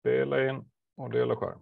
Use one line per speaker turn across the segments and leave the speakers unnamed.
Spela in och dela skärm.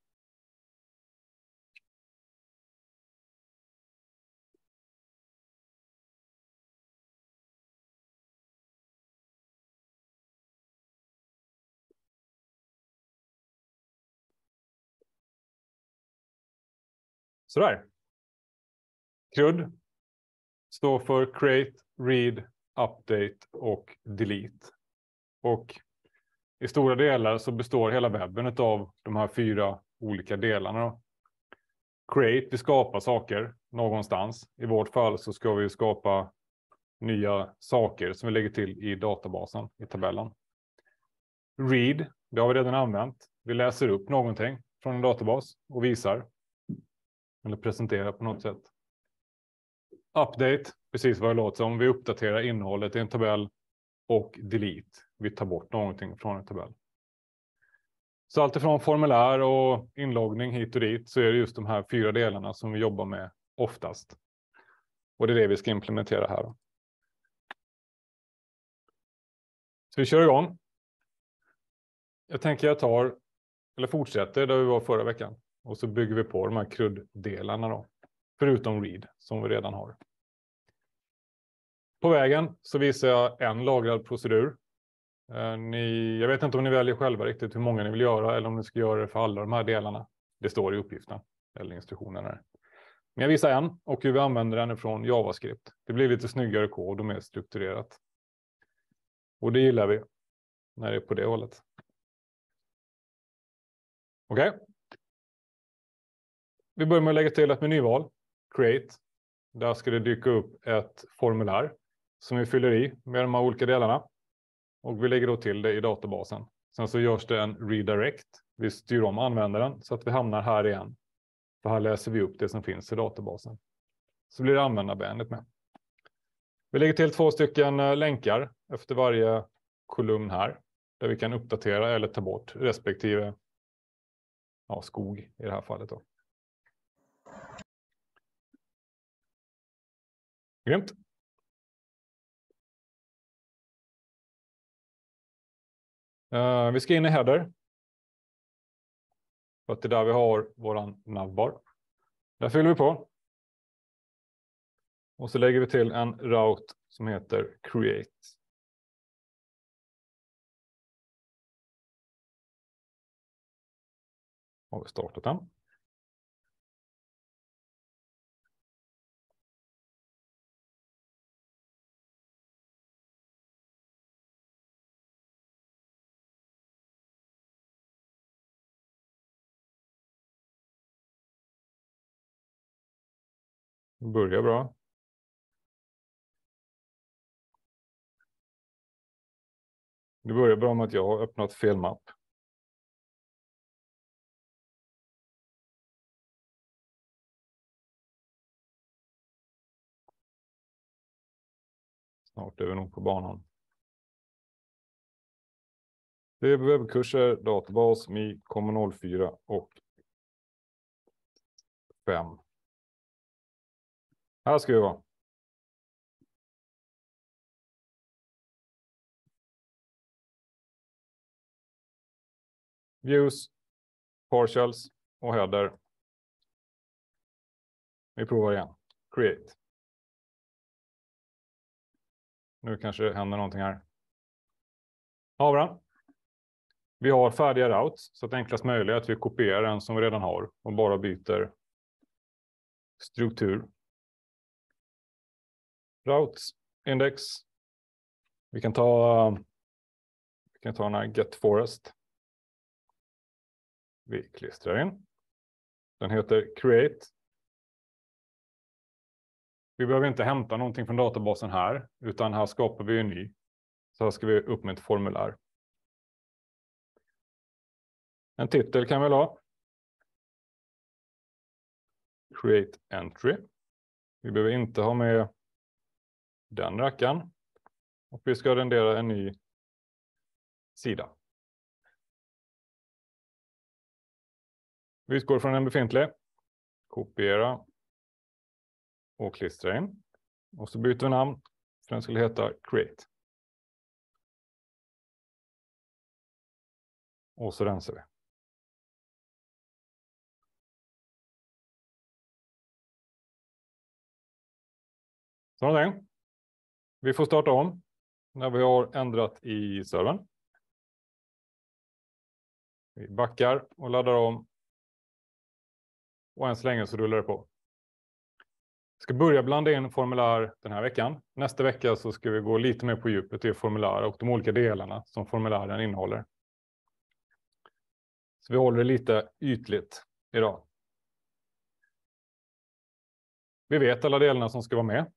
Sådär. CRUD står för Create, Read, Update och Delete. Och i stora delar så består hela webben av de här 4 olika delarna. Create, vi skapar saker någonstans. I vårt fall så ska vi skapa nya saker som vi lägger till i databasen, i tabellen. Read, det har vi redan använt. Vi läser upp någonting från en databas och visar. Eller presenterar på något sätt. Update, precis vad det låter som. Vi uppdaterar innehållet i en tabell. Och delete, vi tar bort någonting från en tabell. Så allt ifrån formulär och inloggning hit och dit så är det just de här 4 delarna som vi jobbar med oftast. Och det är det vi ska implementera här. Så vi kör igång. Jag tänker jag fortsätter där vi var förra veckan. Och så bygger vi på de här CRUD-delarna då. Förutom read som vi redan har. På vägen så visar jag en lagrad procedur. Jag vet inte om ni väljer själva riktigt hur många ni vill göra eller om ni ska göra det för alla de här delarna. Det står i uppgiften eller instruktionen här. Men jag visar en och hur vi använder den från JavaScript. Det blir lite snyggare kod och mer strukturerat. Och det gillar vi när det är på det hållet. Okej. Vi börjar med att lägga till ett menyval. Create. Där ska det dyka upp ett formulär som vi fyller i med de här olika delarna. Och vi lägger då till det i databasen. Sen så görs det en redirect. Vi styr om användaren så att vi hamnar här igen. För här läser vi upp det som finns i databasen. Så blir det användarvänligt med. Vi lägger till 2 stycken länkar efter varje kolumn här. Där vi kan uppdatera eller ta bort respektive skog i det här fallet då. Grymt. Vi ska in i header. För att det är där vi har våran navbar. Där fyller vi på. Och så lägger vi till en route som heter create. Har vi startat den. Börjar bra. Det börjar bra med att jag har öppnat fel mapp. Snart är vi nog på banan. Det är webbkurser, databas, Mi, kommer 04 och 5. Här ska vi vara. Views, partials och header. Vi provar igen. Create. Nu kanske det händer någonting här. Ja, bra. Vi har färdiga routes så att enklast möjligt att vi kopierar den som vi redan har och bara byter struktur. Routes, index. Vi kan ta den här get forest. Vi klistrar in. Den heter create. Vi behöver inte hämta någonting från databasen här, utan här skapar vi en ny. Så här ska vi upp med ett formulär. En titel kan vi ha. Create entry. Vi behöver inte ha med den rackaren. Och vi ska rendera en ny sida. Vi utgår från en befintlig. Kopiera. Och klistra in. Och så byter vi namn. För den skulle heta create. Och så rensar vi. Så någonting. Vi får starta om när vi har ändrat i servern. Vi backar och laddar om. Och än så länge så rullar det på. Vi ska börja blanda in formulär den här veckan. Nästa vecka så ska vi gå lite mer på djupet i formulär och de olika delarna som formulären innehåller. Så vi håller det lite ytligt idag. Vi vet alla delarna som ska vara med.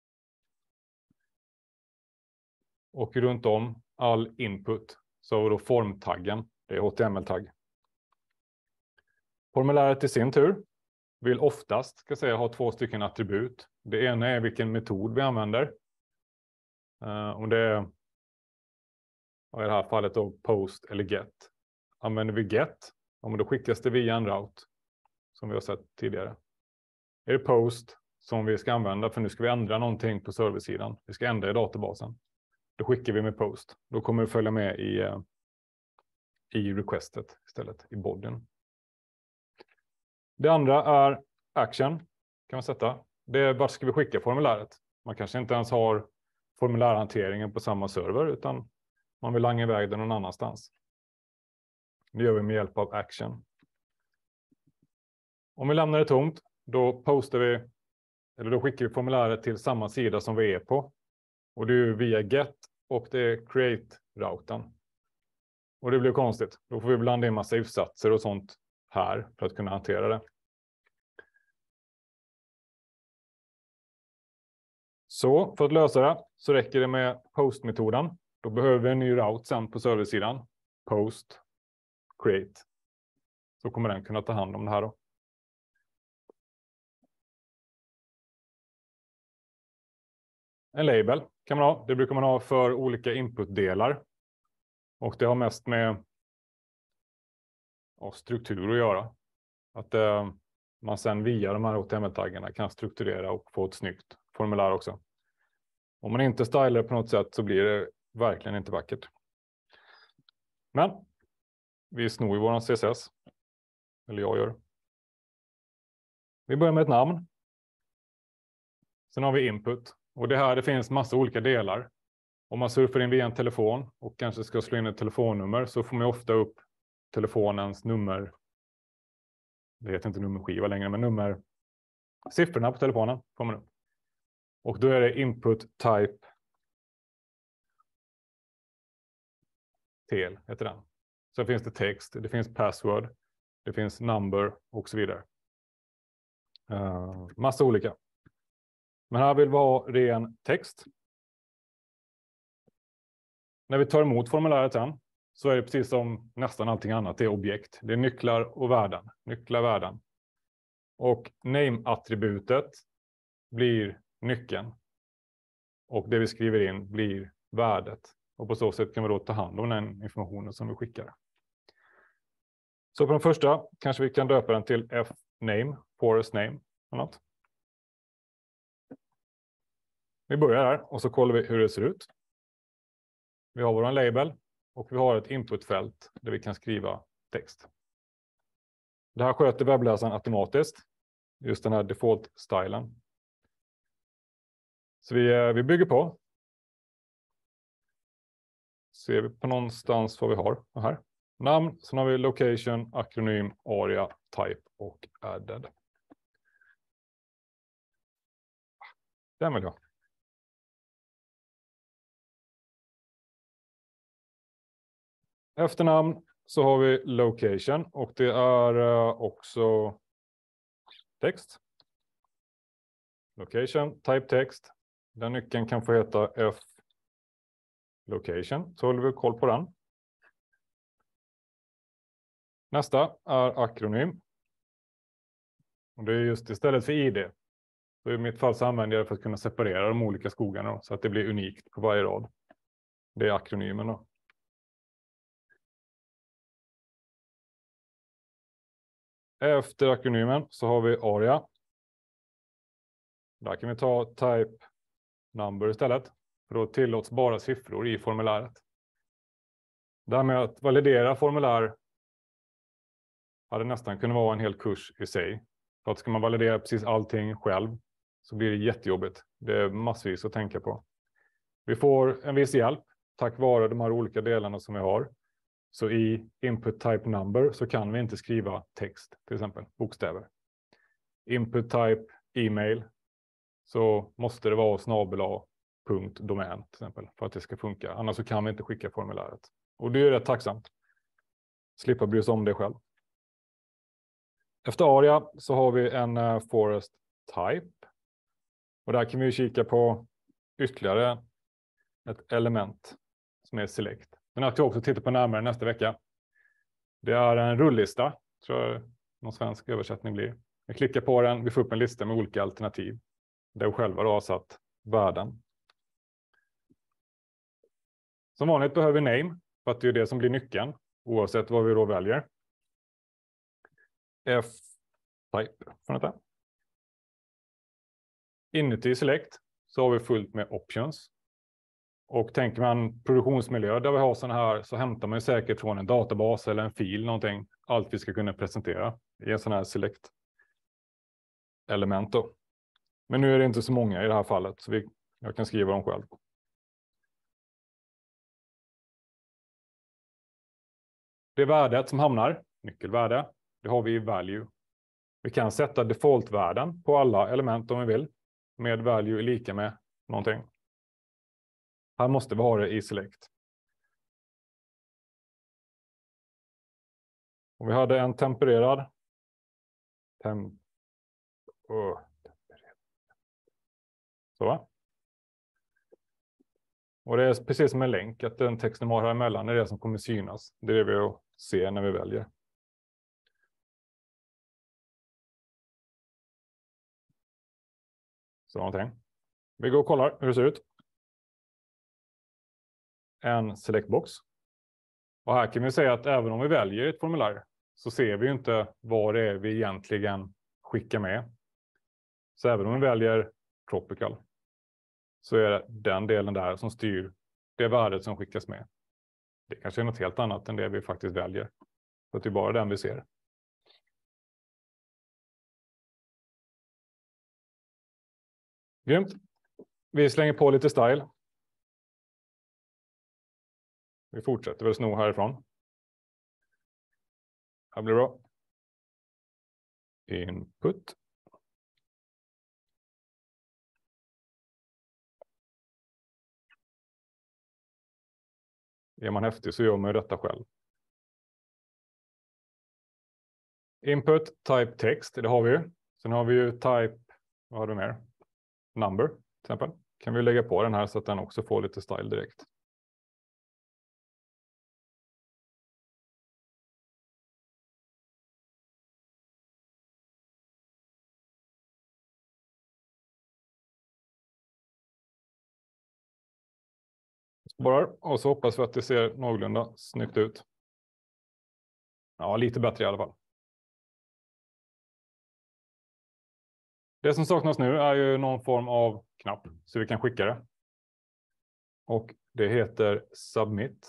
Och runt om all input så har då formtaggen, det är HTML-tagg. Formuläret i sin tur vill oftast ha 2 stycken attribut. Det ena är vilken metod vi använder. Om det är i det här fallet då post eller get. Använder vi get, då skickas det via en route som vi har sett tidigare. Är det post som vi ska använda för nu ska vi ändra någonting på serversidan. Vi ska ändra i databasen. Då skickar vi med post. Då kommer det följa med i requestet istället, i bodyn. Det andra är action, kan man sätta. Det är vart ska vi skicka formuläret. Man kanske inte ens har formulärhanteringen på samma server utan man vill langa iväg den någon annanstans. Det gör vi med hjälp av action. Om vi lämnar det tomt, då skickar vi formuläret till samma sida som vi är på. Och det är via get och det är create-routen. Och det blir konstigt. Då får vi blanda in massa if-satser och sånt här för att kunna hantera det. Så för att lösa det så räcker det med post-metoden. Då behöver vi en ny route sen på serversidan. Post, create. Så kommer den kunna ta hand om det här då. En label kan man ha. Det brukar man ha för olika inputdelar. Och det har mest med struktur att göra. Att man sen via de här HTML-taggarna kan strukturera och få ett snyggt formulär också. Om man inte stylar på något sätt så blir det verkligen inte vackert. Men vi snor ju våran CSS. Eller jag gör. Vi börjar med ett namn. Sen har vi input. Och det finns massa olika delar. Om man surfar in via en telefon och kanske ska slå in ett telefonnummer så får man ofta upp telefonens nummer. Det heter inte nummerskiva längre, men siffrorna på telefonen kommer upp. Och då är det input type tel heter den. Så finns det text, det finns password, det finns number och så vidare. Massa olika. Men här vill vi ha ren text. När vi tar emot formuläret sen så är det precis som nästan allting annat. Det är objekt. Det är nycklar och värden. Nycklar, värden. Och name-attributet blir nyckeln. Och det vi skriver in blir värdet. Och på så sätt kan vi då ta hand om den informationen som vi skickar. Så på den första kanske vi kan döpa den till f-name, forest name. Annat. Vi börjar här och så kollar vi hur det ser ut. Vi har vår label och vi har ett inputfält där vi kan skriva text. Det här sköter webbläsaren automatiskt. Just den här default-stylen. Så vi bygger på. Ser vi på någonstans vad vi har här. Namn, sen har vi location, akronym, aria, type och added. Den vill jag. Efternamn så har vi location och det är också text. Location, type text. Den nyckeln kan få heta F location. Så håller vi koll på den. Nästa är akronym. Och det är just istället för ID. Så i mitt fall så använder jag det för att kunna separera de olika skogarna så att det blir unikt på varje rad. Det är akronymen då. Efter akronymen så har vi aria. Där kan vi ta type number istället. För då tillåts bara siffror i formuläret. Det här med att validera formulär hade nästan kunnat vara en hel kurs i sig. För att ska man validera precis allting själv så blir det jättejobbigt. Det är massvis att tänka på. Vi får en viss hjälp tack vare de här olika delarna som vi har. Så i input type number så kan vi inte skriva text, till exempel bokstäver. Input type e-mail så måste det vara /.domän till exempel för att det ska funka. Annars så kan vi inte skicka formuläret. Och det är rätt tacksamt. Slippa bry sig om det själv. Efter aria så har vi en forest type. Och där kan vi kika på ytterligare ett element som är select. Den här ska jag också titta på närmare nästa vecka. Det är en rullista, tror jag någon svensk översättning blir. Vi klickar på den, vi får upp en lista med olika alternativ. Där vi själva då har satt värden. Som vanligt behöver vi name, för att det är det som blir nyckeln, oavsett vad vi då väljer. F-type, från detta. Inuti select så har vi fullt med options. Och tänker man produktionsmiljö där vi har sådana här så hämtar man säkert från en databas eller en fil någonting. Allt vi ska kunna presentera i en sån här select element då. Men nu är det inte så många i det här fallet så jag kan skriva dem själv. Det värdet som hamnar, nyckelvärde, det har vi i value. Vi kan sätta defaultvärden på alla element om vi vill. Med value är lika med någonting. Här måste vi ha det i select. Och vi hade en tempererad. Så. Och det är precis som en länk att den texten har här emellan är det som kommer synas. Det är det vi ser när vi väljer. Så någonting. Vi går och kollar hur det ser ut. En select box. Och här kan vi säga att även om vi väljer ett formulär så ser vi inte vad det är vi egentligen skickar med. Så även om vi väljer tropical så är det den delen där som styr det värdet som skickas med. Det kanske är något helt annat än det vi faktiskt väljer. Så det är bara den vi ser. Grymt. Vi slänger på lite style. Vi fortsätter väl sno härifrån. Det blir bra. Input. Är man häftig så gör man ju detta själv. Input, type text, det har vi ju. Sen har vi ju type, vad har vi mer? Number, till exempel. Kan vi lägga på den här så att den också får lite style direkt. Sparar och så hoppas vi att det ser någorlunda snyggt ut. Ja, lite bättre i alla fall. Det som saknas nu är ju någon form av knapp så vi kan skicka det. Och det heter submit.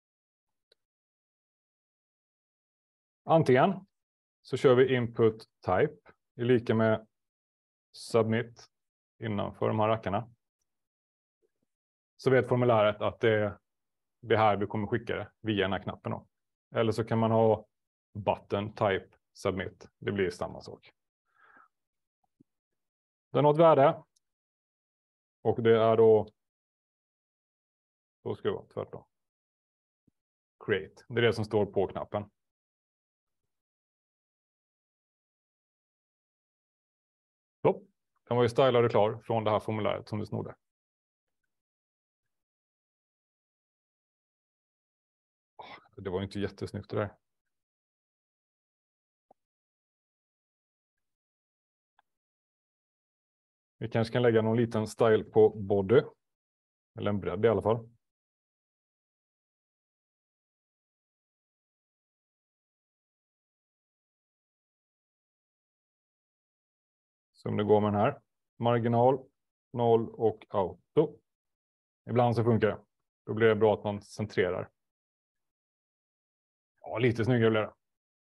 Antingen så kör vi input type är lika med submit innanför de här rackarna. Så vet formuläret att det är här vi kommer skicka det via den här knappen då. Eller så kan man ha button type submit. Det blir samma sak. Den har ett värde. Och det är då ska det vara tvärtom. Create. Det är det som står på knappen. Så. Den var ju stylad och klar från det här formuläret som vi snodde. Det var ju inte jättesnyggt det där. Vi kanske kan lägga någon liten style på body. Eller en bredd i alla fall. Som det går med den här. Marginal, 0 och auto. Ibland så funkar det. Då blir det bra att man centrerar. Ja, lite snyggare blir det.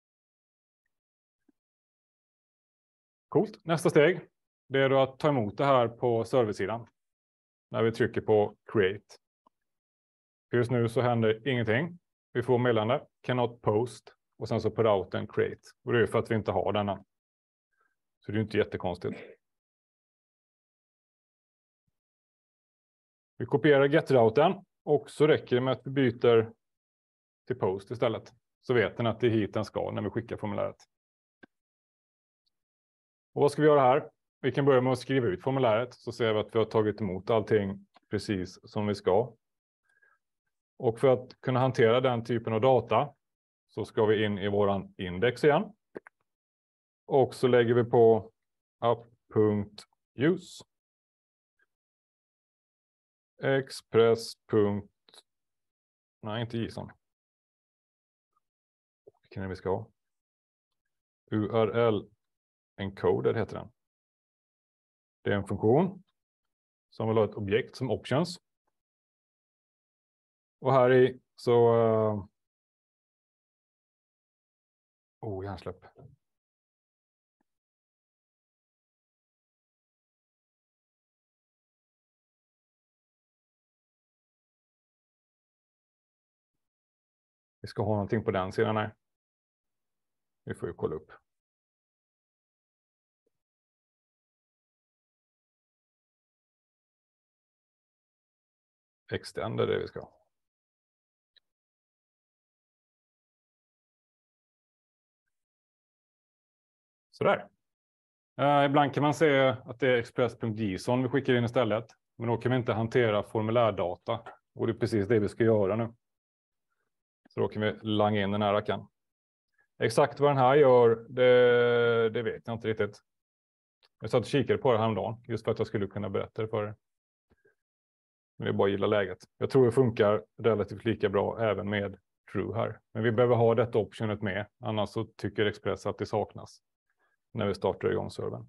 Coolt. Nästa steg, det är då att ta emot det här på serversidan. När vi trycker på create. Just nu så händer ingenting. Vi får meddelande, cannot post. Och sen så på routern create. Och det är för att vi inte har denna. Så det är inte jättekonstigt. Vi kopierar get-routern. Och så räcker det med att vi byter till post istället. Så vet den att det är hit den ska när vi skickar formuläret. Och vad ska vi göra här? Vi kan börja med att skriva ut formuläret. Så ser vi att vi har tagit emot allting precis som vi ska. Och för att kunna hantera den typen av data så ska vi in i våran index igen. Och så lägger vi på app.use. Express. Nej, inte JSON. Vilken är det vi ska ha? URL encoder heter den. Det är en funktion som vill ha ett objekt som options. Och här i så... hjärnsläpp. Vi ska ha någonting på den sidan här. Vi får ju kolla upp. Extend är det vi ska ha. Sådär. Ibland kan man se att det är express.json vi skickar in istället. Men då kan vi inte hantera formulärdata. Och det är precis det vi ska göra nu. Så då kan vi langa in den här rackaren. Exakt vad den här gör, det vet jag inte riktigt. Jag satt och kikade på det häromdagen. Just för att jag skulle kunna berätta det för er. Men det är bara att gilla läget. Jag tror det funkar relativt lika bra även med true här. Men vi behöver ha detta optionet med. Annars så tycker Express att det saknas. När vi startar igång servern.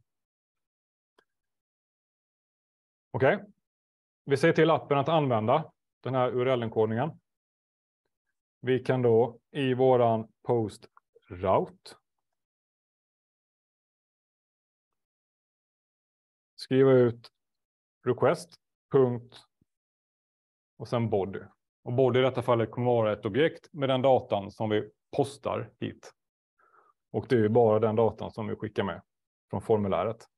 Okej. Vi säger till appen att använda den här URL-enkodningen. Vi kan då i våran post route skriva ut request. Och sen body. Och body i detta fallet kommer vara ett objekt med den datan som vi postar hit. Och det är ju bara den datan som vi skickar med från formuläret.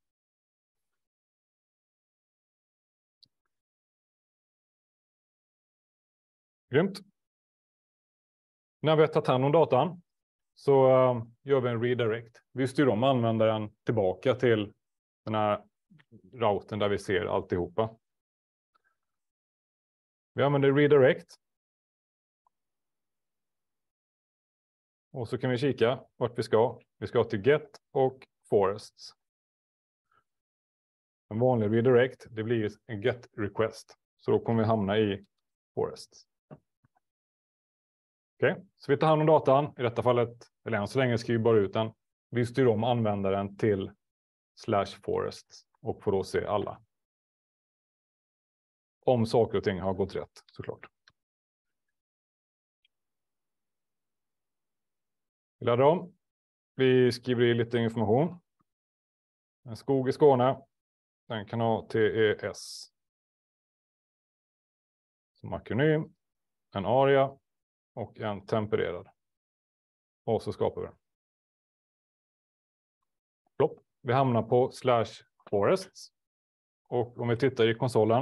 Grymt. När vi har tagit hand om datan så gör vi en redirect. Vi styr om användaren tillbaka till den här routern där vi ser alltihopa. Vi använder redirect. Och så kan vi kika vart vi ska. Vi ska till get och forests. En vanlig redirect, det blir en get request. Så då kommer vi hamna i forests. Okej, så vi tar hand om datan. I detta fallet, eller än så länge skriver vi bara ut den. Vi styr om användaren till /forests och får då se alla. Om saker och ting har gått rätt, såklart. Vi laddar om. Vi skriver i lite information. En skog i Skåne. Den kan ha TES. Som akronym. En aria. Och en tempererad. Och så skapar vi den. Plopp. Vi hamnar på /forests. Och om vi tittar i konsolen.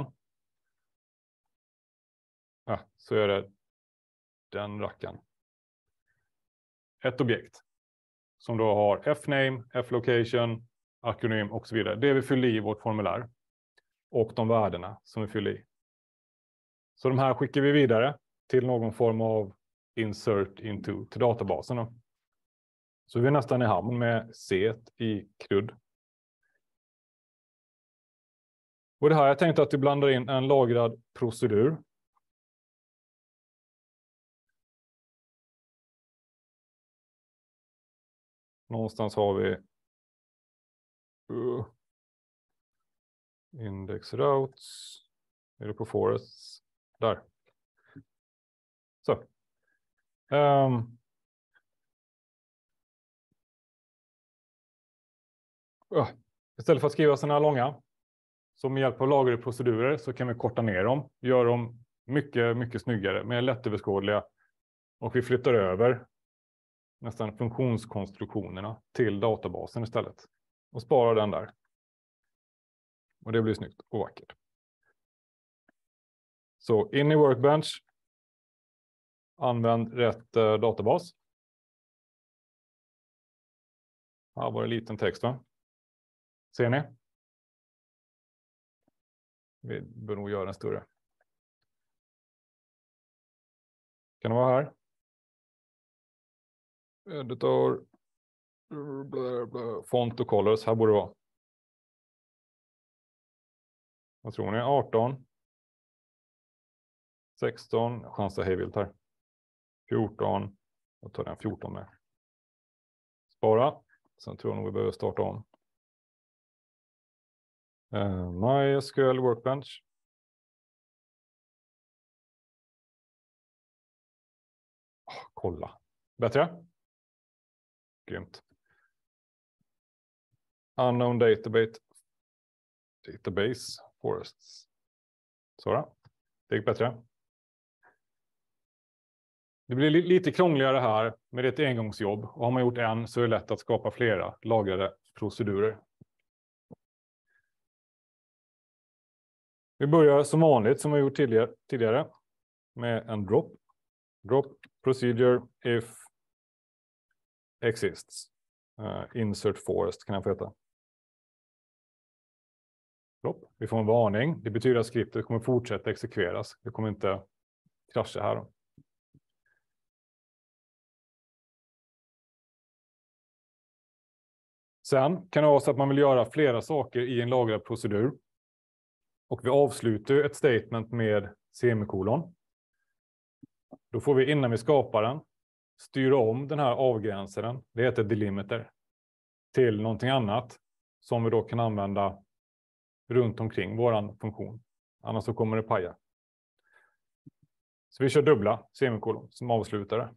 Ja, så är det den rackaren. Ett objekt. Som då har fname, flocation, akronym och så vidare. Det vi fyller i vårt formulär. Och de värdena som vi fyller i. Så de här skickar vi vidare till någon form av insert into till databasen. Då. Så vi är nästan i hamn med C i CRUD. Och det här jag tänkte att vi blandar in en lagrad procedur. Någonstans har vi index routes. Är det på forests? Där. Så. Istället för att skriva sådana här långa, så med hjälp av lagrade procedurer så kan vi korta ner dem, göra dem mycket, mycket snyggare, mer lättöverskådliga, och vi flyttar över nästan funktionskonstruktionerna till databasen istället och sparar den där. Och det blir snyggt och vackert. Så in i Workbench, använd rätt databas. Här var det liten text, va? Ser ni? Vi bör nog göra den större. Kan det vara här? Editor. Font och colors. Här borde det vara. Vad tror ni? 18. 16. Chansa hejvilt här. 14. Jag tar den 14 med. Spara. Sen tror jag nog vi behöver starta om. MySQL Workbench. Kolla. Bättre? Grymt. Unknown database forests. Så. Det gick bättre. Det blir lite krångligare här med ett engångsjobb. Och har man gjort en så är det lätt att skapa flera lagrade procedurer. Vi börjar som vanligt som vi gjort tidigare med en drop. Drop procedure if exists. Insert forest kan jag få heta. Drop. Vi får en varning. Det betyder att skriptet kommer fortsätta exekveras. Det kommer inte krascha här. Sen kan det vara så att man vill göra flera saker i en lagrad procedur. Och vi avslutar ett statement med semikolon. Då får vi innan vi skapar den styra om den här avgränsaren. Det heter delimiter. Till någonting annat som vi då kan använda runt omkring våran funktion. Annars så kommer det paja. Så vi kör dubbla semikolon som avslutare.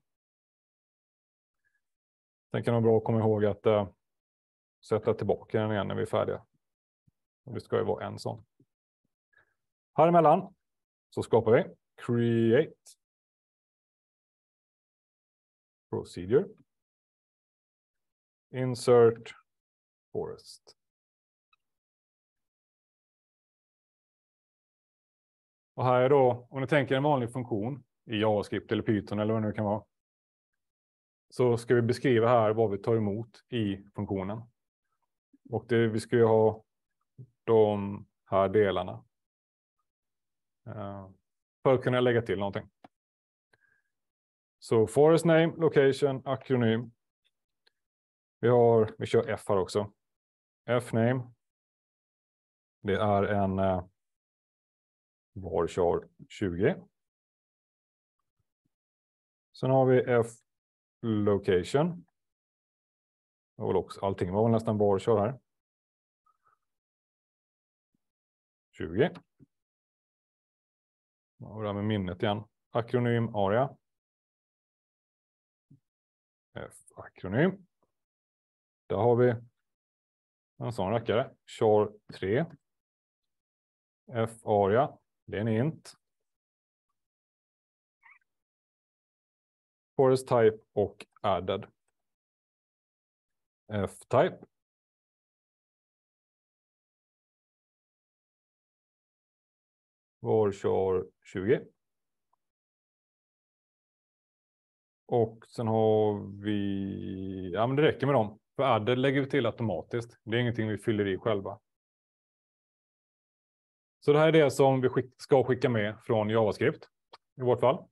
Sen kan det vara bra att komma ihåg att sätta tillbaka den igen när vi är färdiga. Och det ska ju vara en sån. Här emellan så skapar vi create procedure insert forest. Och här är då, om ni tänker en vanlig funktion i JavaScript eller Python eller vad det nu kan vara, så ska vi beskriva här vad vi tar emot i funktionen. Och vi ska ju ha de här delarna för att kunna lägga till någonting. Så forest name, location, akronym. Vi kör F här också. F-name. Det är en varchar 20. Sen har vi F-location. Allting var väl nästan varchar här. 20. Och det här med minnet igen. Akronym aria. F-akronym. Där har vi en sån rackare. Char 3. F-aria. Det är en int. Forest type och added. F-type. Varchar 20. Och sen har vi, ja men det räcker med dem. För added lägger vi till automatiskt. Det är ingenting vi fyller i själva. Så det här är det som vi ska skicka med från JavaScript i vårt fall.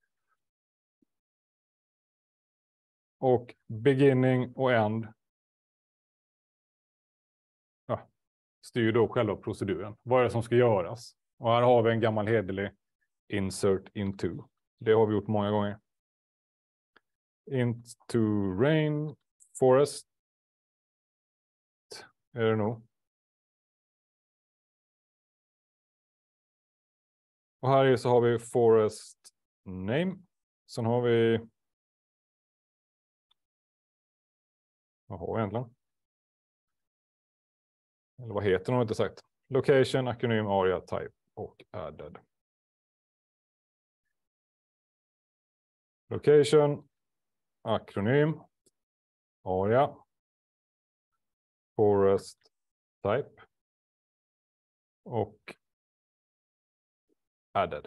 Och beginning och end styr då själva proceduren. Vad är det som ska göras? Och här har vi en gammal hederlig insert into. Det har vi gjort många gånger. Into rain forest. Är det nog. Och här så har vi forest name. Sen har vi, vad har vi egentligen? Eller vad heter de inte sagt? Location, akronym, aria, type och added. Location, akronym, aria, forest, type och added.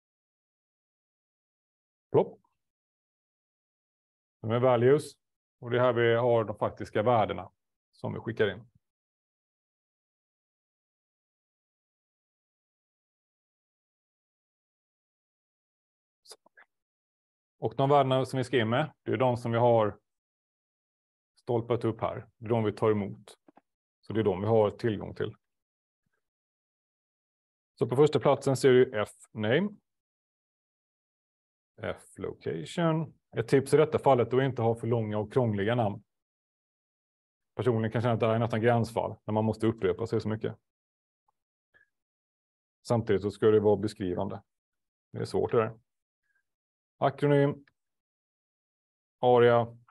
Plopp. De är values och det är här vi har de faktiska värdena som vi skickar in. Och de värdena som vi ska in med, det är de som vi har stolpat upp här. Det är de vi tar emot. Så det är de vi har tillgång till. Så på första platsen ser du F-name. F-location. Ett tips i detta fallet är att inte ha för långa och krångliga namn. Personligen kan jag känna att det här är nästan gränsfall när man måste upprepa sig så mycket. Samtidigt så ska det vara beskrivande. Det är svårt det där. Akronym. Aria.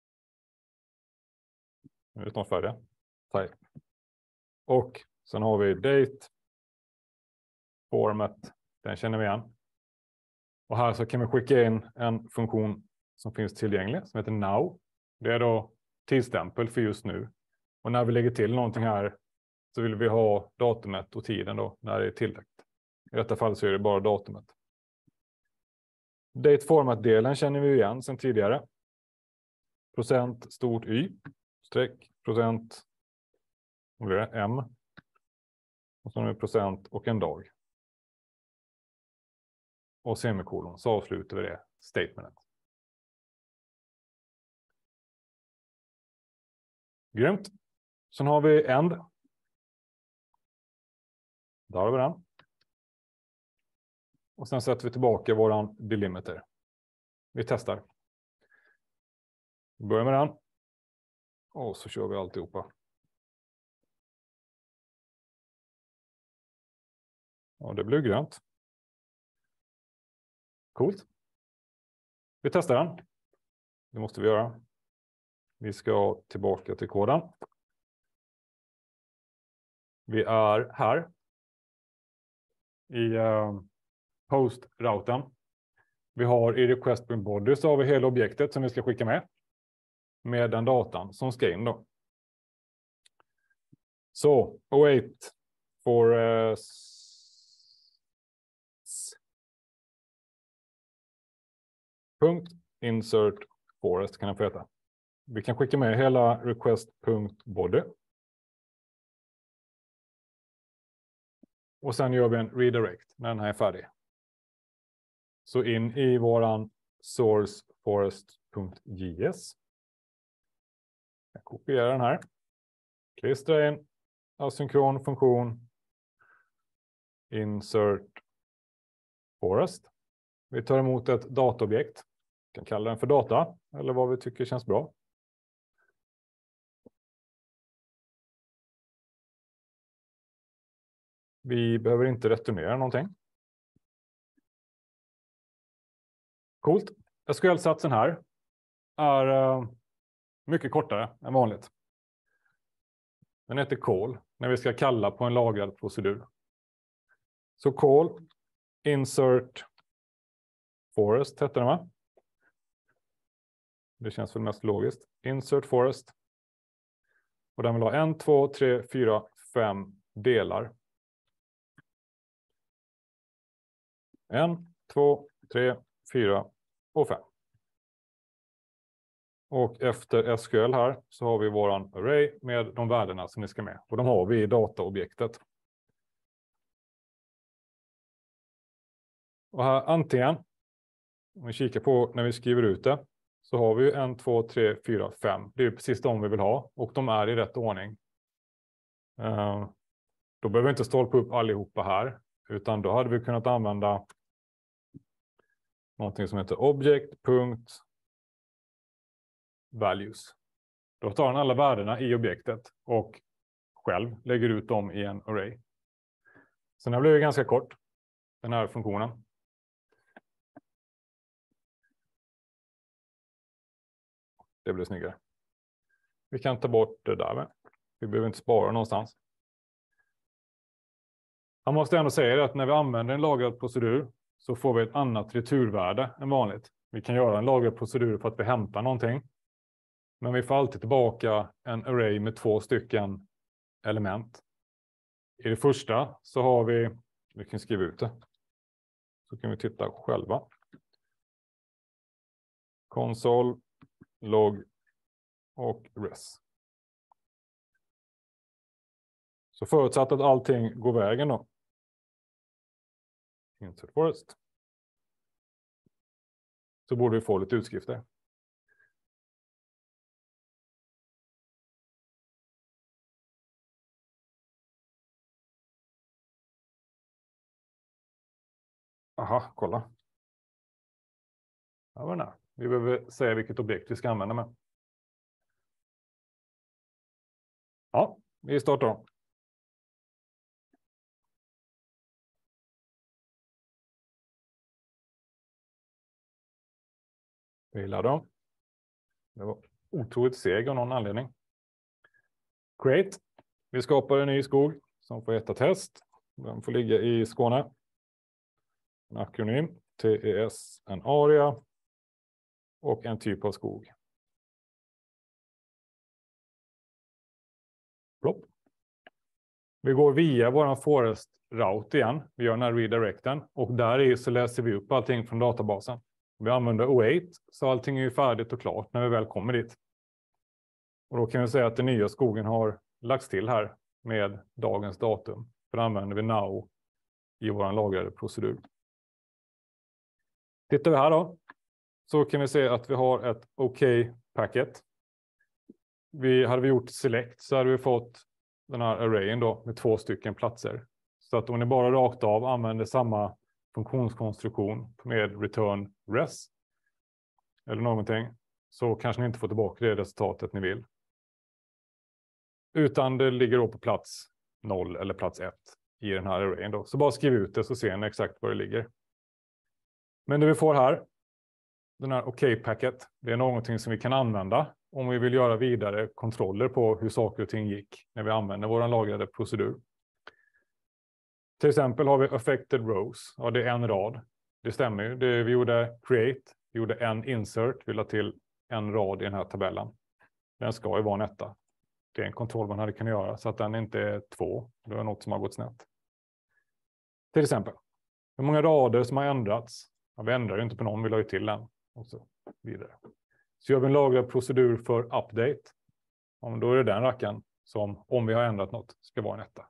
Nu är det snart färdiga. Type. Och sen har vi date. Format. Den känner vi igen. Och här så kan vi skicka in en funktion som finns tillgänglig som heter now. Det är då tidsstämpel för just nu. Och när vi lägger till någonting här så vill vi ha datumet och tiden då när det är tillräckligt. I detta fall så är det bara datumet. Date format-delen känner vi igen sedan tidigare. Procent stort Y, streck, procent, vad blir det? M. Och så har vi procent och en dag. Och semikolon, så avslutar vi det statementet. Grymt. Sen har vi end. Där har vi den. Och sen sätter vi tillbaka våran delimiter. Vi testar. Vi börjar med den. Och så kör vi alltihopa. Ja, det blir grönt. Coolt. Vi testar den. Det måste vi göra. Vi ska tillbaka till koden. Vi är här. I host-routern. Vi har i request.body så har vi hela objektet som vi ska skicka med den datan som ska in då. Så, await for punkt insert forest kan jag få heta. Vi kan skicka med hela request.body. Och sen gör vi en redirect när den här är färdig. Så in i våran source forest.js. Jag kopierar den här. Klistra in asynkron funktion. Insert forest. Vi tar emot ett dataobjekt. Vi kan kalla den för data eller vad vi tycker känns bra. Vi behöver inte returnera någonting. Coolt. SQL-satsen här är mycket kortare än vanligt. Den heter call när vi ska kalla på en lagrad procedur. Så call insert forest heter den va? Det känns väl mest logiskt. Insert forest. Och den vill ha 1, 2, 3, 4, 5 delar. 1, 2, 3, 4 och 5. Och efter SQL här så har vi våran array med de värdena som ni ska med. Och de har vi i dataobjektet. Och här antingen, om vi kikar på när vi skriver ut det, så har vi 1, 2, 3, 4, 5. Det är precis de vi vill ha och de är i rätt ordning. Då behöver vi inte stolpa upp allihopa här, utan då hade vi kunnat använda någonting som heter object.values. Då tar den alla värdena i objektet och själv lägger ut dem i en array. Så den här blir det ganska kort, den här funktionen. Det blir snyggare. Vi kan ta bort det där. Vi behöver inte spara någonstans. Man måste ändå säga att när vi använder en lagrad procedur så får vi ett annat returvärde än vanligt. Vi kan göra en lagrad procedur för att vi hämtar någonting. Men vi får alltid tillbaka en array med 2 stycken element. I det första så har vi kan skriva ut det. Så kan vi titta själva. Console, log och res. Så förutsatt att allting går vägen då. Insert forest. Så borde vi få lite utskrifter. Aha, kolla. Ja, men vi behöver säga vilket objekt vi ska använda med. Ja, vi startar. Vi gillar dem. Det var otroligt seg av någon anledning. Create. Vi skapar en ny skog som får heta test. Den får ligga i Skåne. En akronym. TES, en area. Och en typ av skog. Plopp. Vi går via vår forest route igen. Vi gör den här redirecten. Och där i så läser vi upp allting från databasen. Vi använder await, så allting är ju färdigt och klart när vi väl kommer dit. Och då kan vi säga att den nya skogen har lagts till här med dagens datum. För det använder vi now i vår lagrade procedur. Tittar vi här då, så kan vi se att vi har ett OK-packet. Hade vi gjort select så hade vi fått den här arrayen då med 2 stycken platser. Så att om ni bara rakt av använder samma funktionskonstruktion med return res eller någonting, så kanske ni inte får tillbaka det resultatet ni vill. Utan det ligger då på plats 0 eller plats 1 i den här arrayen då. Så bara skriv ut det så ser ni exakt var det ligger. Men det vi får här, den här OK-packet, det är någonting som vi kan använda om vi vill göra vidare kontroller på hur saker och ting gick när vi använder vår lagrade procedur. Till exempel har vi affected rows. Ja, det är en rad. Det stämmer ju. Vi gjorde create, vi gjorde en insert, vi la till en rad i den här tabellen. Den ska ju vara en etta. Det är en kontroll man hade kunnat göra så att den inte är 2. Det är något som har gått snett. Till exempel, hur många rader som har ändrats. Ja, vi ändrar ju inte på någon, vi la ju till den. Och så vidare. Så gör vi en lagrad procedur för update. Ja, då är det den rackaren som, om vi har ändrat något, ska vara en etta.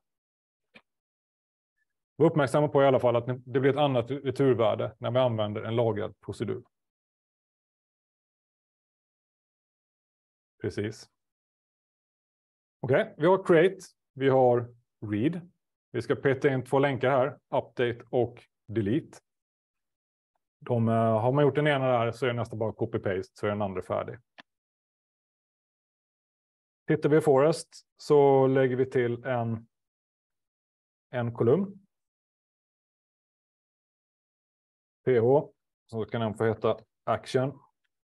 Vi är uppmärksamma på i alla fall att det blir ett annat returvärde när vi använder en lagrad procedur. Precis. Okej, vi har create, vi har read. Vi ska peta in 2 länkar här, update och delete. Har man gjort den ena där så är det nästan bara copy-paste så är den andra färdig. Tittar vi i forest så lägger vi till en kolumn. PH, så kan den få heta action.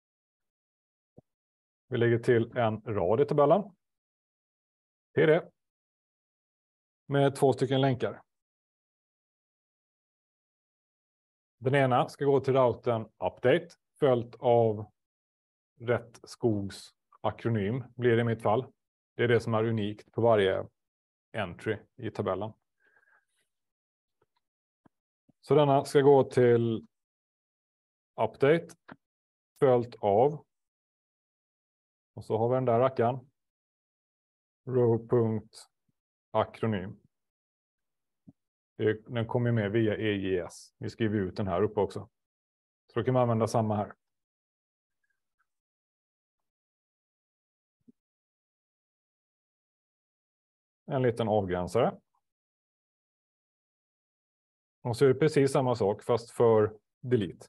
Vi lägger till en rad i tabellen. Det är det. Med 2 stycken länkar. Den ena ska gå till routern update, följt av rätt skogs akronym blir det i mitt fall. Det är det som är unikt på varje entry i tabellen. Så denna ska gå till update, följt av, och så har vi den där rackaren, row.akronym. Den kommer med via EJS. Vi skriver ut den här uppe också. Så då kan man använda samma här. En liten avgränsare. Och så är det precis samma sak fast för delete.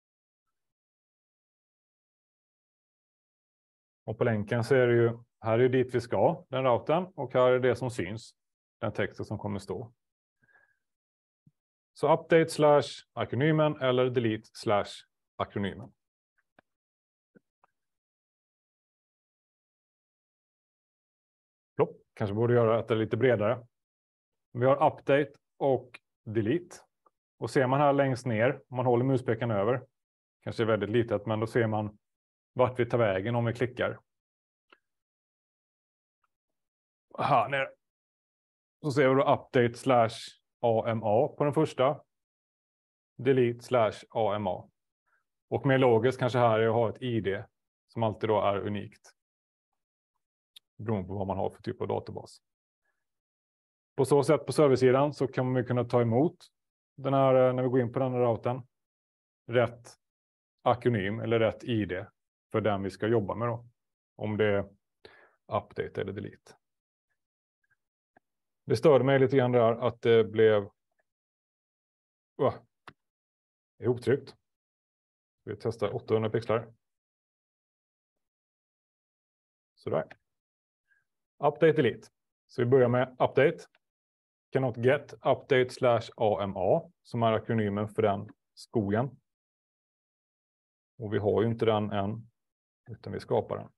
Och på länken så är det ju, här är dit vi ska, den routern, och här är det som syns, den texten som kommer stå. Så update / akronymen eller delete / akronymen. Kanske borde göra det lite bredare. Vi har update och delete. Och ser man här längst ner, om man håller muspekaren över, kanske är väldigt litet, men då ser man vart vi tar vägen om vi klickar. Här nere. Så ser vi då update/AMA på den första. Delete/AMA. Och mer logiskt kanske här är att ha ett ID som alltid då är unikt. Beroende på vad man har för typ av databas. På så sätt på serversidan så kan vi kunna ta emot den här, när vi går in på den här routern, rätt akronym eller rätt ID för den vi ska jobba med då. Om det är update eller delete. Det störde mig lite grann där att det blev ihoptryckt. Vi testar 800 pixlar. Sådär. Update delete. Så vi börjar med update. Cannot get update/AMA som är akronymen för den skogen. Och vi har ju inte den än, utan vi skapar den.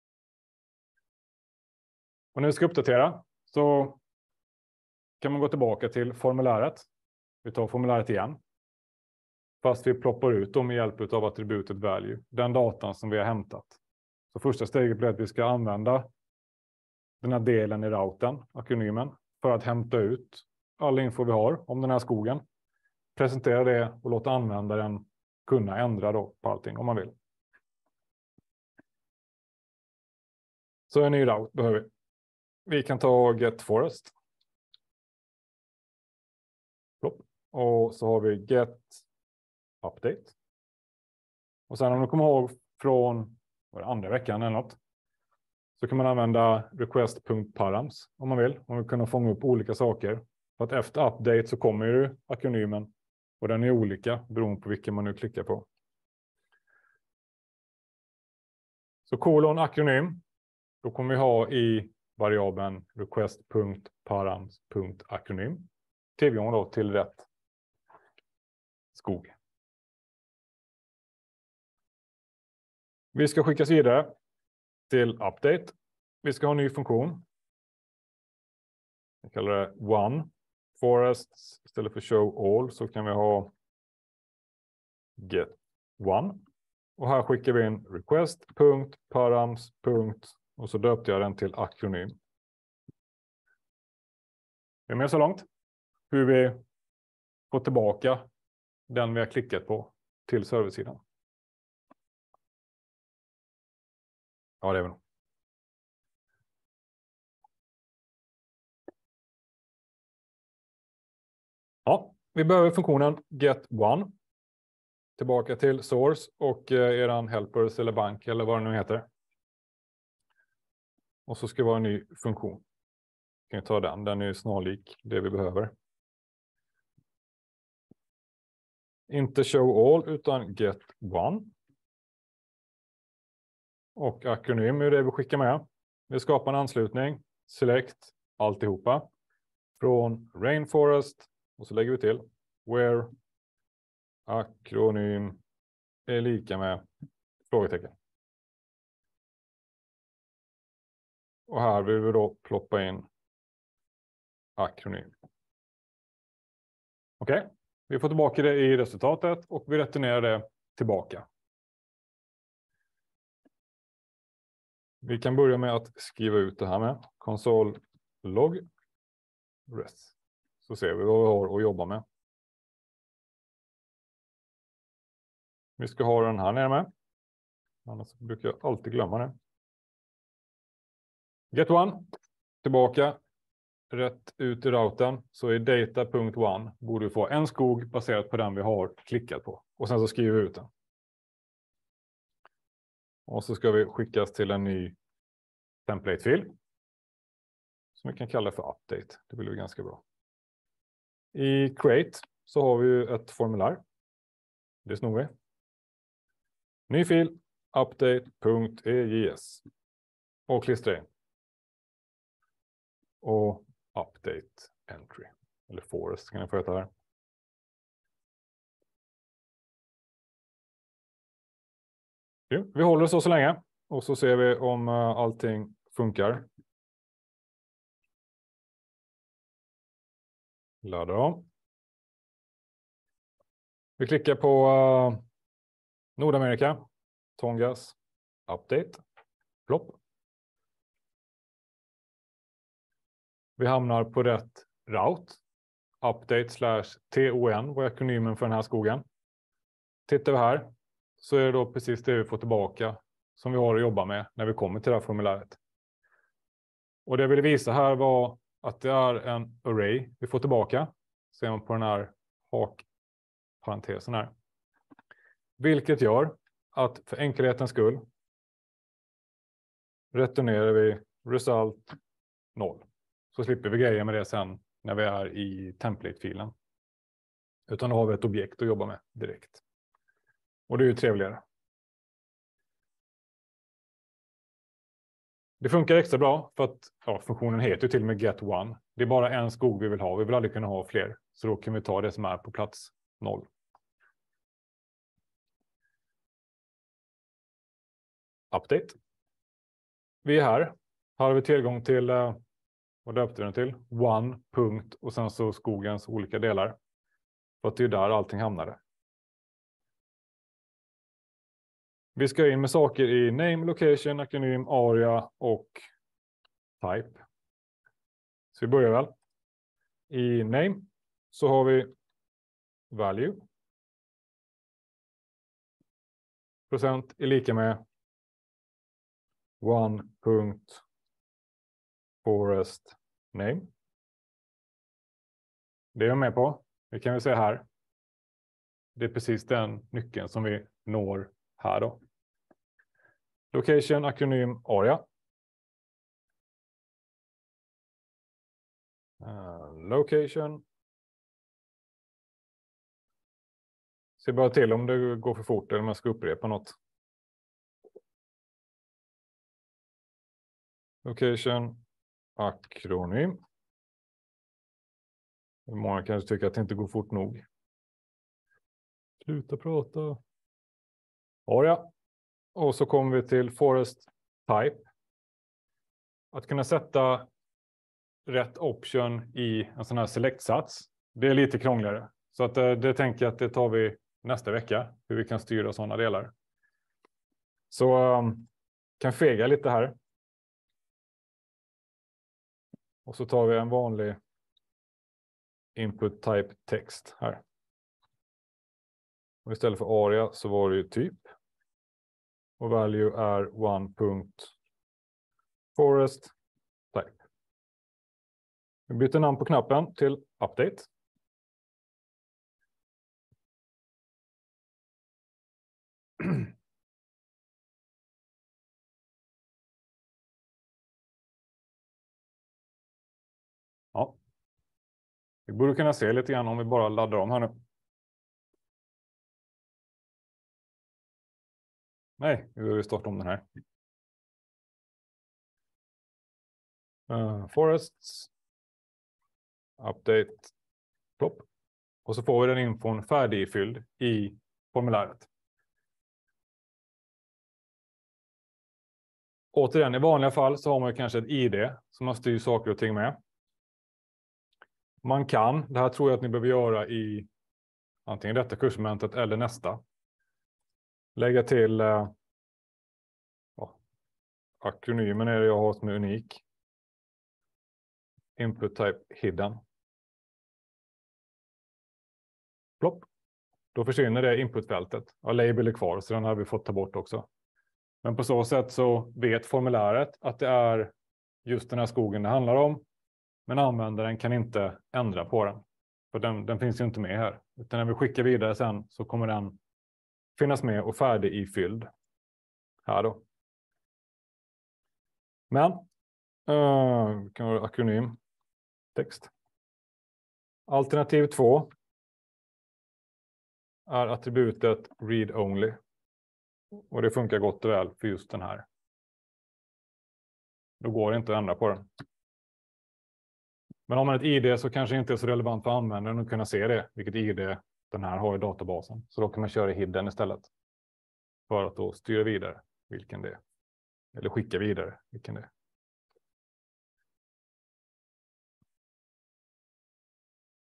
Och när vi ska uppdatera så kan man gå tillbaka till formuläret. Vi tar formuläret igen. Fast vi ploppar ut dem med hjälp av attributet value. Den datan som vi har hämtat. Så första steget blir att vi ska använda den här delen i routern, akronymen, för att hämta ut all info vi har om den här skogen. Presentera det och låta användaren kunna ändra då på allting om man vill. Så en ny route behöver vi. Vi kan ta get forest. Och så har vi get update. Och sen om du kommer ihåg från andra veckan eller något, så kan man använda request.params om man vill. Om vi kan fånga upp olika saker. För att efter update så kommer ju akronymen. Och den är olika beroende på vilken man nu klickar på. Så kolon akronym. Då kommer vi ha i variabeln request.params.akronym. Tillgång då till rätt skog. Vi ska skickas vidare till update. Vi ska ha en ny funktion. Vi kallar det one. Forests istället för show all så kan vi ha get one. Och här skickar vi in request.params. Och så döpte jag den till akronym. Är med så långt? Hur vi får tillbaka den vi har klickat på till serversidan. Ja, det är väl. Ja, vi behöver funktionen get one. Tillbaka till source och eran helpers eller bank eller vad det nu heter. Och så ska det vara en ny funktion. Kan jag ta den. Den är snarlik det vi behöver. Inte show all utan get one. Och akronym är det vi skickar med. Vi skapar en anslutning. Select alltihopa. Från rainforest. Och så lägger vi till where akronym är lika med frågetecken. Och här vill vi då ploppa in akronym. Okej, vi får tillbaka det i resultatet och vi returnerar det tillbaka. Vi kan börja med att skriva ut det här med console log res. Så ser vi vad vi har att jobba med. Vi ska ha den här nere med. Annars brukar jag alltid glömma det. Get one. Tillbaka. Rätt ut i routern. Så i data.one borde vi få en skog baserat på den vi har klickat på. Och sen så skriver vi ut den. Och så ska vi skickas till en ny template-fil. Som vi kan kalla för update. Det blir ganska bra. I create så har vi ju ett formulär. Det snor vi. Ny fil. Update.ejs. Och klistra in. Och update entry. Eller forest kan jag få heta här. Vi håller så länge. Och så ser vi om allting funkar. Laddar om. Vi klickar på Nordamerika. Tongass. Update. Plopp. Vi hamnar på rätt route. Update/TON var akronymen för den här skogen. Tittar vi här så är det då precis det vi får tillbaka som vi har att jobba med när vi kommer till det här formuläret. Och det jag ville visa här var att det är en array vi får tillbaka. Ser man på den här hakparentesen här. Vilket gör att för enkelhetens skull returnerar vi result 0. Så slipper vi grejer med det sen när vi är i template-filen. Utan då har vi ett objekt att jobba med direkt. Och det är ju trevligare. Det funkar extra bra för att funktionen heter ju till och med get1. Det är bara en skog vi vill ha. Vi vill aldrig kunna ha fler. Så då kan vi ta det som är på plats 0. Update. Vi är här. Här har vi tillgång till, vad döpte vi den till? One, punkt och sen så skogens olika delar. För att det är där allting hamnade. Vi ska in med saker i name, location, akronym, aria och type. Så vi börjar väl. I name så har vi value. Procent är lika med one.forest name. Det är jag med på. Det kan vi se här. Det är precis den nyckeln som vi når här då. Location, akronym, aria. Location. Se bara till om det går för fort eller om jag ska upprepa något. Location, akronym. Många kanske tycker att det inte går fort nog. Sluta prata. Aria. Och så kommer vi till forest type. Att kunna sätta rätt option i en sån här select-sats. Det är lite krångligare. Så att det tänker jag att det tar vi nästa vecka. Hur vi kan styra sådana delar. Så kan fega lite här. Och så tar vi en vanlig input type text här. Och istället för aria så var det ju typ. Och value är one.forest type. Vi byter namn på knappen till update. Ja. Vi borde kunna se lite grann om vi bara laddar om här nu. Nej, vi behöver starta om den här. Forests. Update. Plopp. Och så får vi den infon färdigfylld i formuläret. Återigen, i vanliga fall så har man ju kanske ett ID som man styr saker och ting med. Man kan, det här tror jag att ni behöver göra i antingen detta kursmomentet eller nästa. Lägga till akronymen är det jag har som är unik. Input type hidden. Plopp. Då försvinner det inputfältet. Ja, label är kvar så den har vi fått ta bort också. Men på så sätt så vet formuläret att det är just den här skogen det handlar om. Men användaren kan inte ändra på den. För den finns ju inte med här. Utan när vi skickar vidare sen så kommer den finnas med och färdig ifylld. Här då. Men kan vara akronym. Text. Alternativ 2 är attributet read only. Och det funkar gott och väl för just den här. Då går det inte att ändra på den. Men om man har ett ID så kanske inte är så relevant för användaren att kunna se det. Vilket ID den här har i databasen. Så då kan man köra hidden istället. För att då styra vidare vilken det är. Eller skicka vidare vilken det är.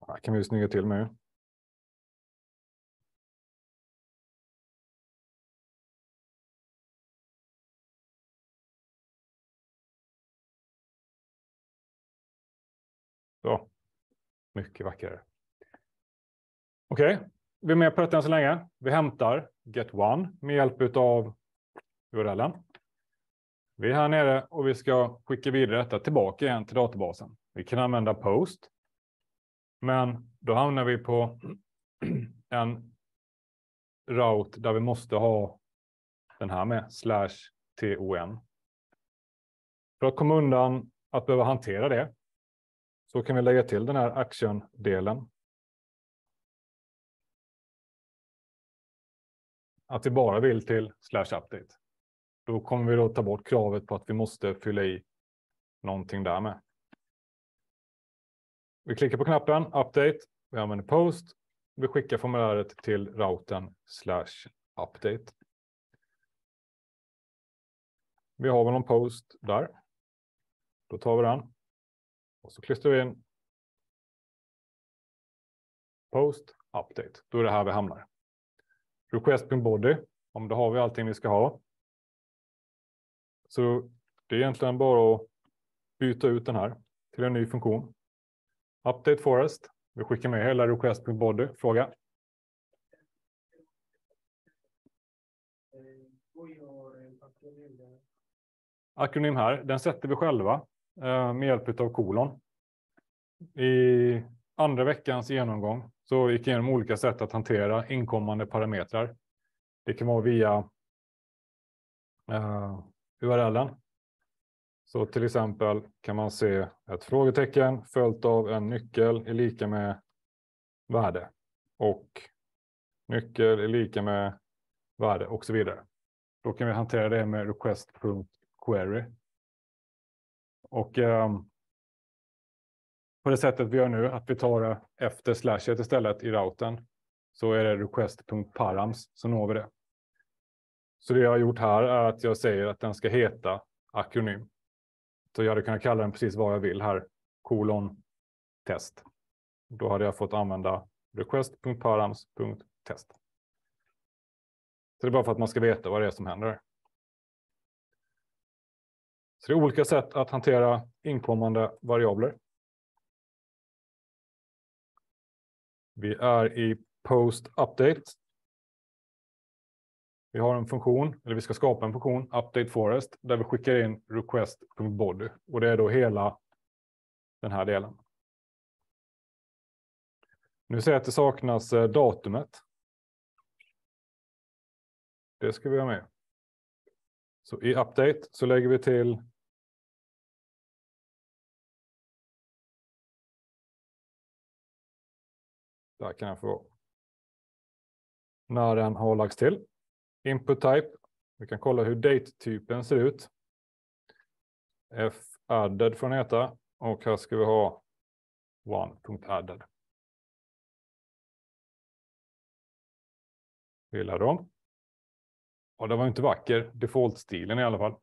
Här kan vi ju snygga till med. Så, mycket vackrare. Okej, vi är med på detta än så länge. Vi hämtar get1 med hjälp av URLen. Vi är här nere och vi ska skicka vidare detta tillbaka igen till databasen. Vi kan använda post. Men då hamnar vi på en route där vi måste ha den här med /ton. För att komma undan att behöva hantera det så kan vi lägga till den här action-delen. Att vi bara vill till /update. Då kommer vi då ta bort kravet på att vi måste fylla i någonting där med. Vi klickar på knappen update. Vi använder post. Vi skickar formuläret till routern /update. Vi har väl någon post där. Då tar vi den. Och så klistrar vi in post update. Då är det här vi hamnar. Request.body. Om då har vi allting vi ska ha. Så det är egentligen bara att byta ut den här till en ny funktion. Update forest. Vi skickar med hela request.body. Fråga. Akronym här, den sätter vi själva med hjälp av kolon. I andra veckans genomgång så gick jag igenom olika sätt att hantera inkommande parametrar. Det kan vara via URLen. Så till exempel kan man se ett frågetecken följt av en nyckel är lika med värde. Och nyckel är lika med värde och så vidare. Då kan vi hantera det med request.query. Och på det sättet vi gör nu att vi tar det efter slashet istället i routern. Så är det request.params så når vi det. Så det jag har gjort här är att jag säger att den ska heta akronym. Så jag hade kunnat kalla den precis vad jag vill här. :test. Då hade jag fått använda request.params.test. Så det är bara för att man ska veta vad det är som händer. Så det är olika sätt att hantera inkommande variabler. Vi är i post update. Vi har en funktion, eller vi ska skapa en funktion, update forest, där vi skickar in request.body. Och det är då hela den här delen. Nu ser jag att det saknas datumet. Det ska vi ha med. Så i update så lägger vi till där kan jag få när den har lagts till. Input type. Vi kan kolla hur date-typen ser ut. F-added får den heta. Och här ska vi ha one.added. Gillar dem. Och det var inte vacker. Default-stilen i alla fall.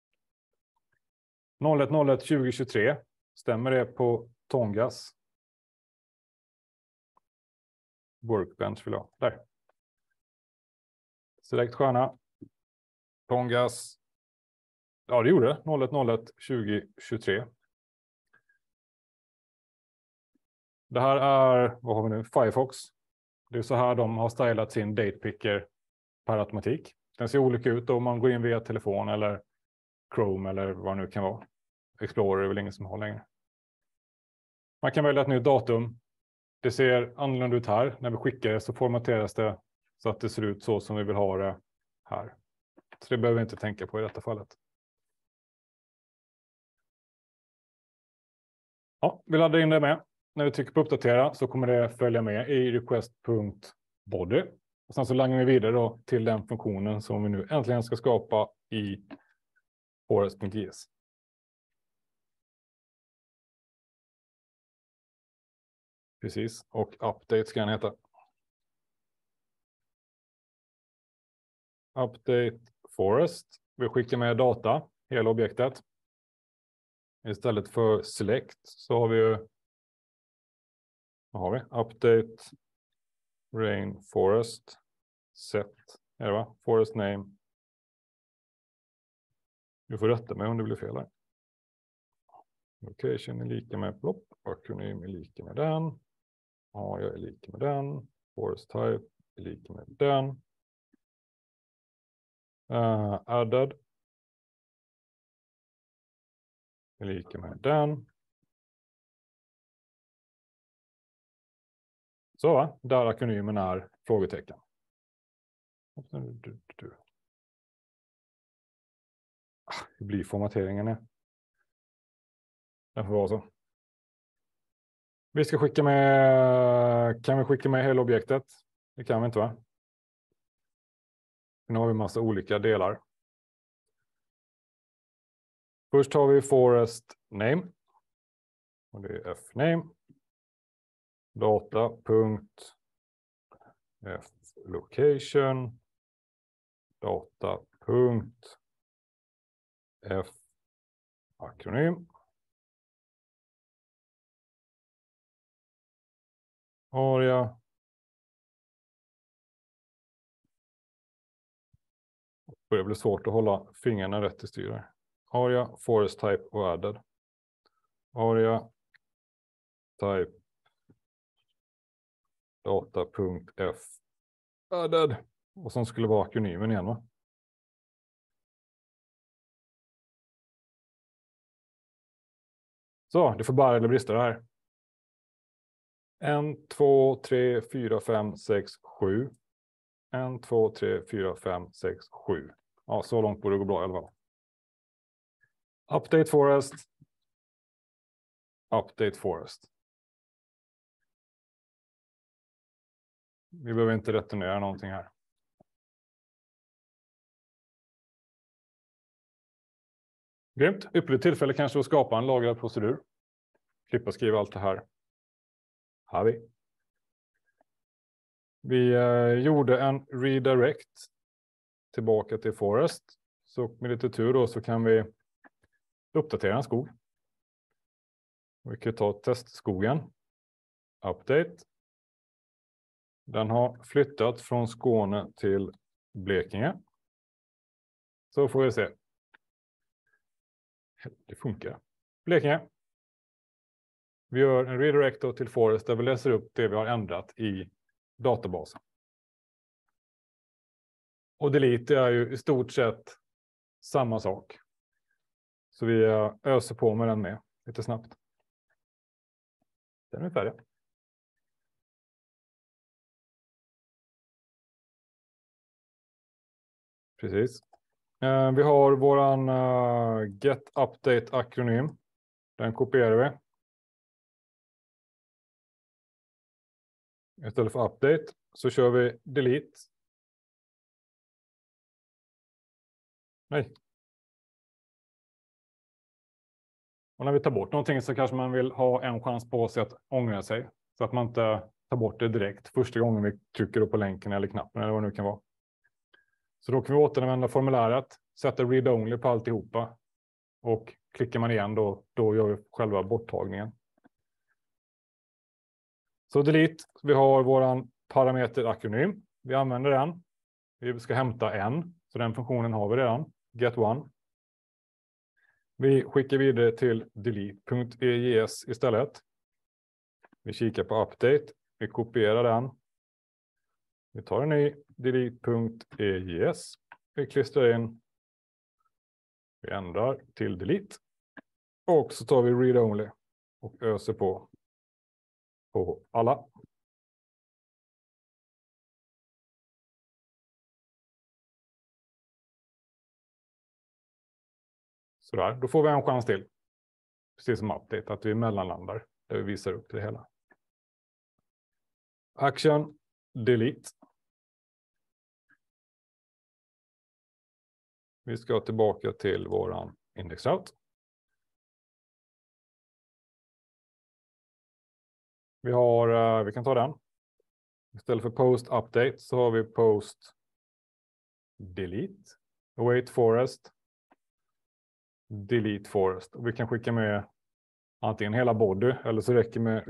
01.01.2023. Stämmer det på Tongas? Workbench vill jag ha. Där. Select stjärna. Tongas. Ja, det gjorde det. 01.01.2023. Det här är, vad har vi nu? Firefox. Det är så här de har stylat sin datepicker per automatik. Den ser olika ut om man går in via telefon eller Chrome eller vad det nu kan vara. Explorer är väl ingen som har längre. Man kan välja ett nytt datum. Det ser annorlunda ut här. När vi skickar det så formateras det så att det ser ut så som vi vill ha det här. Så det behöver vi inte tänka på i detta fallet. Ja, vi laddar in det med. När vi trycker på uppdatera så kommer det följa med i request.body. Och sen så langar vi vidare då till den funktionen som vi nu äntligen ska skapa i forest.js. Precis, och update ska den heta. Update forest. Vi skickar med data, hela objektet. Istället för select så har vi ju Vad har vi? Update rainforest set. Är det va? Forest name. Du får rätta mig om det blir fel här. Location är lika med plopp. Akronym är lika med den. Area är lika med den. Forest type är lika med den. Added är lika med den. Så va? Där akronymen är frågetecken. Hur blir formateringen? Den får vara så. Vi ska skicka med, kan vi skicka med hela objektet? Det kan vi inte va? Nu har vi en massa olika delar. Först har vi forest name. Och det är f-name. Data.f-location. Data.f-akronym. Area. Det blir svårt att hålla fingrarna rätt i styr. Area, forest type och added. Area, type, data.f, added. Och som skulle vara akronymen igen va? Så, det får bara eller brister här. 1, 2, 3, 4, 5, 6, 7. 1, 2, 3, 4, 5, 6, 7. Ja, så långt borde det gå bra i alla fall. Update forest. Update forest. Vi behöver inte returnera någonting här. Grymt. Ypperligt tillfälle kanske att skapa en lagrad procedur. Klippa skriva allt det här. Har vi. Vi gjorde en redirect tillbaka till forest. Så med lite tur då så kan vi uppdatera en skog. Vi kan ta testskogen. Update. Den har flyttat från Skåne till Blekinge. Så får vi se. Det funkar. Blekinge. Vi gör en redirect till forest där vi läser upp det vi har ändrat i databasen. Och delete är ju i stort sett samma sak. Så vi öser på med den med lite snabbt. Den är färdig. Precis. Vi har våran get update akronym. Den kopierar vi. Istället för update så kör vi delete. Nej. Och när vi tar bort någonting så kanske man vill ha en chans på sig att ångra sig. Så att man inte tar bort det direkt första gången vi trycker på länken eller knappen eller vad det nu kan vara. Så då kan vi återanvända formuläret, sätta read-only på alltihopa. Och klickar man igen då gör vi själva borttagningen. Så delete, vi har våran parameter akronym. Vi använder den. Vi ska hämta en, så den funktionen har vi redan. Get one. Vi skickar vidare till delete.ejs istället. Vi kikar på update. Vi kopierar den. Vi tar en ny delete.ejs. Vi klistrar in. Vi ändrar till delete. Och så tar vi read only och öser på alla. Sådär, då får vi en chans till. Precis som update, att vi mellanlandar där vi visar upp det hela. Action, delete. Vi ska tillbaka till våran indexroute. Vi kan ta den. Istället för post update så har vi post delete. Await forest. Delete forest. Och vi kan skicka med antingen hela body eller så räcker med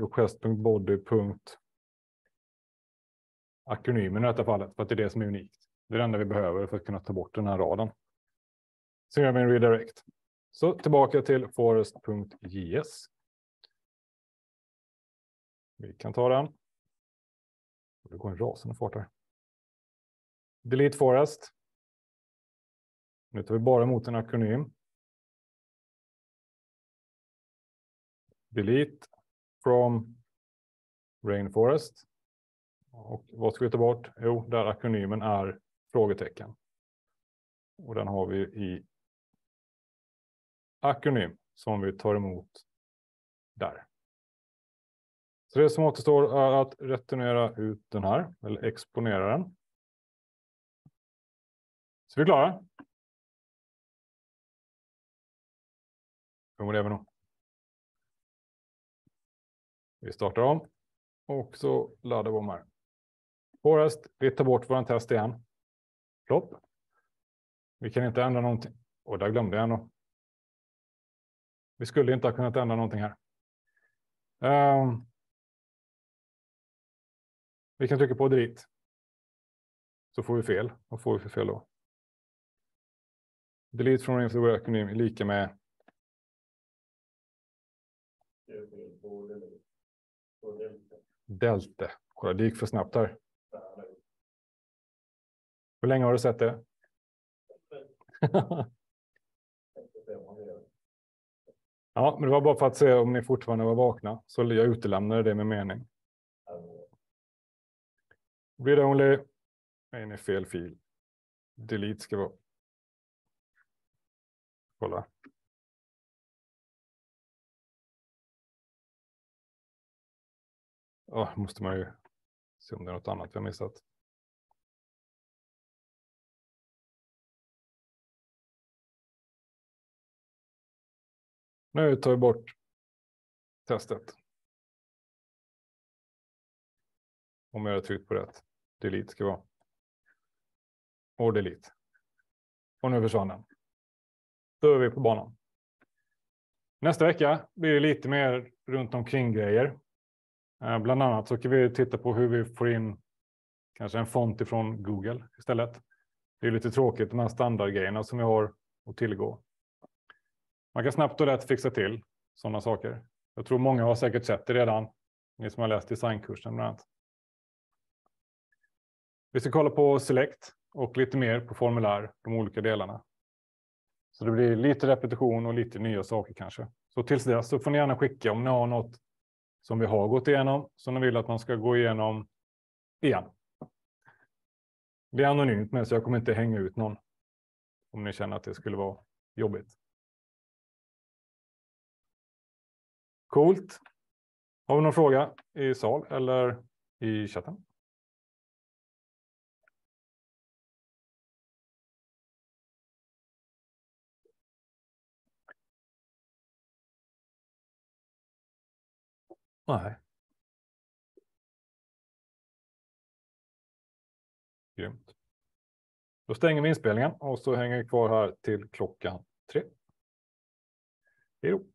request.body.akronymen i detta fallet, för att det är det som är unikt. Det är det enda vi behöver för att kunna ta bort den här raden. Så gör vi en redirect. Så tillbaka till forest.js. Vi kan ta den. Det går en rasande fart här. Delete forest. Nu tar vi bara emot en akronym. Delete from rainforest. Och vad ska vi ta bort? Jo, där akronymen är frågetecken. Och den har vi i akronym som vi tar emot där. Så det som återstår är att returnera ut den här, eller exponera den. Så vi är klara. Kommer det även då. Vi startar om. Och så laddar vi om här. Forest, vi tar bort vår test igen. Plopp. Vi kan inte ändra någonting. Och där glömde jag ändå. Vi skulle inte ha kunnat ändra någonting här. Vi kan trycka på delete. Så får vi fel. Vad får vi för fel då? Delete från rainforest akronym är lika med Delta. Kolla, det gick för snabbt här. Hur länge har du sett det? Ja, men det var bara för att se om ni fortfarande var vakna. Så jag utelämnade det med mening. Read only. Nej, det är fel fil. Delete ska vara. Kolla. Ja, måste man ju se om det är något annat jag missat. Nu tar vi bort testet. Om jag har tryckt på rätt. Delete ska vara. Och delete. Och nu försvann den. Då är vi på banan. Nästa vecka blir det lite mer runt omkring grejer. Bland annat så kan vi titta på hur vi får in kanske en font ifrån Google istället. Det är lite tråkigt de här standardgrejerna som vi har att tillgå. Man kan snabbt och lätt fixa till sådana saker. Jag tror många har säkert sett det redan. Ni som har läst designkursen bland annat. Vi ska kolla på select och lite mer på formulär, de olika delarna. Så det blir lite repetition och lite nya saker kanske. Så tills dess så får ni gärna skicka om ni har något som vi har gått igenom, som ni vill att man ska gå igenom igen. Det är anonymt med, så jag kommer inte hänga ut någon om ni känner att det skulle vara jobbigt. Coolt. Har vi någon fråga i sal eller i chatten? Nej. Grymt. Då stänger vi inspelningen och så hänger vi kvar här till klockan 3. Hej då.